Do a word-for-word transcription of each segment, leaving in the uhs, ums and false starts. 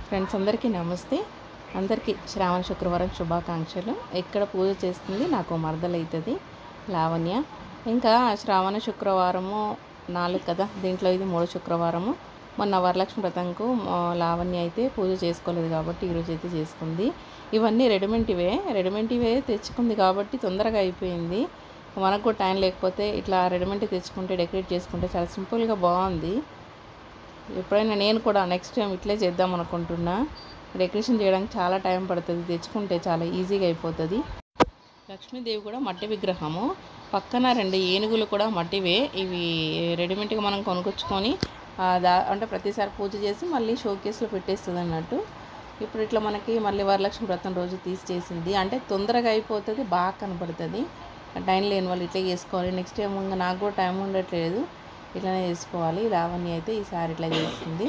Friends అందరికీ నమస్తే. అందరికీ శ్రావణ శుక్రవారం శుభాకాంక్షలు. ఇక్కడ పూజ చేస్తుంది నాకు మరదలైతుంది లావణ్య. ఇంకా శ్రావణ శుక్రవారము నాలుగు కదా, దీంట్లో ఇది మూడో శుక్రవారము. మొన్న వరలక్ష్మి వ్రతంకు లావణ్య అయితే పూజ చేసుకోలేదు కాబట్టి ఈరోజు అయితే చేసుకుంది. ఇవన్నీ రెడీమేడ్వే రెడీమేడ్వే తెచ్చుకుంది కాబట్టి తొందరగా అయిపోయింది. మనకు కూడా టైం లేకపోతే ఇట్లా రెడీమేడ్ తెచ్చుకుంటే డెకరేట్ చేసుకుంటే చాలా సింపుల్గా బాగుంది. ఎప్పుడైనా నేను కూడా నెక్స్ట్ టైం ఇట్లే చేద్దాం అనుకుంటున్నా. డెకరేషన్ చేయడానికి చాలా టైం పడుతుంది, తెచ్చుకుంటే చాలా ఈజీగా అయిపోతుంది. లక్ష్మీదేవి కూడా మట్టి విగ్రహము, పక్కన రెండు ఏనుగులు కూడా మట్టివే. ఇవి రెడీమేడ్గా మనం కొనుక్కొచ్చుకొని దా అంటే ప్రతిసారి పూజ చేసి మళ్ళీ షోకేస్లో పెట్టేస్తుంది అన్నట్టు. ఇప్పుడు ఇట్లా మనకి మళ్ళీ వరలక్ష్మి వ్రతం రోజు తీసి చేసింది అంటే తొందరగా అయిపోతుంది, బాగా కనపడుతుంది. టైం లేని వాళ్ళు ఇట్లా చేసుకోవాలి. నెక్స్ట్ టైం ఇంకా నాకు కూడా టైం ఉండట్లేదు, ఇట్లానే చేసుకోవాలి. లావణ్య అయితే ఈసారి ఇట్లా చేస్తుంది.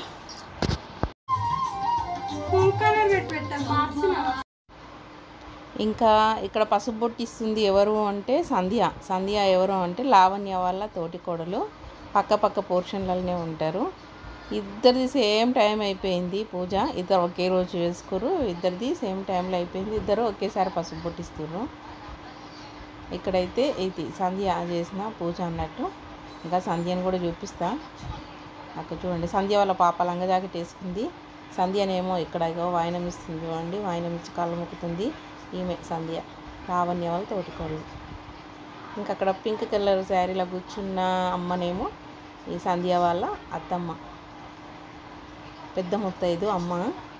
ఇంకా ఇక్కడ పసుపు బొట్టు ఇస్తుంది ఎవరు అంటే సంధ్య. సంధ్య ఎవరు అంటే లావణ్య వాళ్ళ తోటి కోడలు, పక్క పక్క పోర్షన్లలోనే ఉంటారు. ఇద్దరిది సేమ్ టైం అయిపోయింది పూజ. ఇద్దరు ఒకే రోజు చేసుకోరు, ఇద్దరిది సేమ్ టైంలో అయిపోయింది. ఇద్దరు ఒకేసారి పసుపు బొట్టిస్తున్నారు. ఇక్కడైతే ఇది సంధ్య చేసిన పూజ అన్నట్టు. ఇంకా సంధ్యని కూడా చూపిస్తా. అక్కడ చూడండి, సంధ్య వాళ్ళ పాప లంగా జాకెట్ వేసుకుంది. సంధ్యనేమో ఇక్కడ ఇగో వాయినం ఇస్తుంది చూడండి, వాయినం ఇచ్చి కాళ్ళు మొక్కుతుంది. ఈమె సంధ్య, లావణ్య వాళ్ళ తోటికోళ్ళు. ఇంకా అక్కడ పింక్ కలర్ శారీలో కూర్చున్న అమ్మనేమో ఈ సంధ్య వాళ్ళ అత్తమ్మ, పెద్ద ముత్తైదు అమ్మ.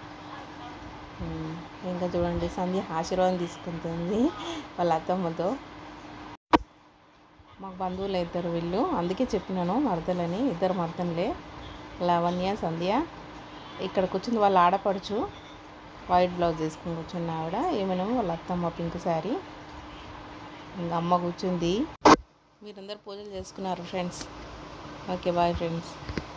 ఇంకా చూడండి సంధ్య ఆశీర్వాదం తీసుకుంటుంది వాళ్ళ అత్తమ్మతో. మాకు బంధువులు అవుతారు వీళ్ళు, అందుకే చెప్పినాను మరదలని. ఇద్దరు మరదలే, లావణ్య సంధ్య. ఇక్కడ కూర్చుంది వాళ్ళ ఆడపడుచు, వైట్ బ్లౌజ్ వేసుకుని కూర్చున్న ఆవిడ. ఏమేమో వాళ్ళ అత్తమ్మ పింక్ శారీ. ఇంకా అమ్మ కూర్చుంది. మీరందరూ పూజలు చేసుకున్నారు ఫ్రెండ్స్. Okay bye friends.